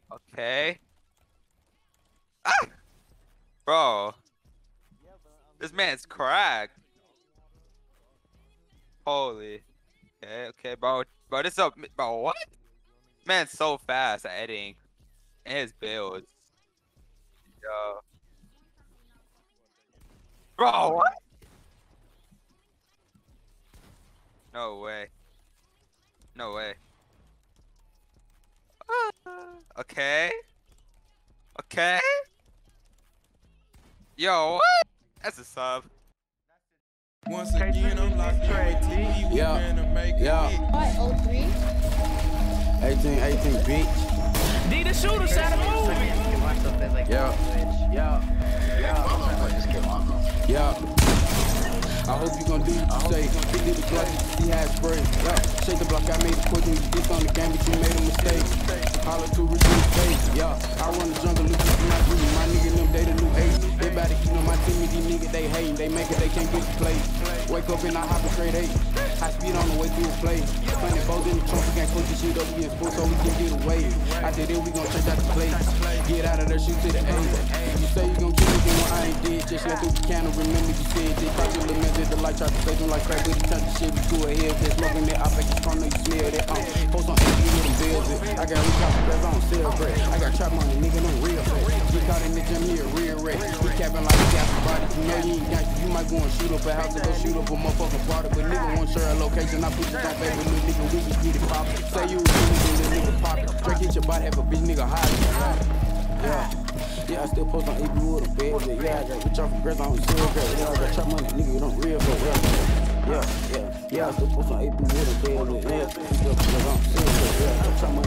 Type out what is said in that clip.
Okay. Ah! Bro. This man's cracked. Holy. Okay, okay, bro. Bro, this up. Bro, what? Man's so fast at editing. And his builds. Yo. Bro, what? No way. No way. Okay. Okay. Yo, what? That's a sub. Once again, I'm like, yeah, yeah. What, 03? 18, bitch. D the shooter shot a movie. Yeah. I hope you gon' do what you say. He did the block, he had spray. Yeah. Shake the block, I made it quick when you dipped on the game, but you made a mistake. Holler to reduce face. Yeah. I run the jungle, look at my dream. My nigga, them, they the new ace. Everybody, you know, my team, these niggas, they hating. They make it, they can't get the play. Wake up and I hop a straight 8. High speed on the way through a play. Funny both in the trunk, we can't push this shit up, we in sports, so we can get away. After that, we gon' change out the play. Get out of there, shoot to the A. You say you gon' kill me, then I ain't dead. Just let through the can, remember you said this. Caught your little man, did the light, tried to fake them like crack, but he turned the shit, we threw a head. Just smoking that, I make it strong, know you smell that. Post on AP with them bills. I got rich off the press, I don't sell bread. I got trap money, nigga, them real fast. Get caught in the gym, he a real wreck. He capping like he got some body. You know you ain't gangster, you might go and shoot up a house to go shoot up a motherfucking party. But nigga won't share a location, I put you on favor, little nigga, we can get it poppin'. Say you was shooting, little nigga poppin'. Break hit your body, have a bitch nigga hiding. Yeah, I still post on AP with a bed. Yeah, I got rich off the grass, I don't sell bread. Yeah, I got trap money, nigga, you don't real for real. Yeah, I still post on AP with a bed. Yeah, I don't sell bread. Yeah, I got trap money.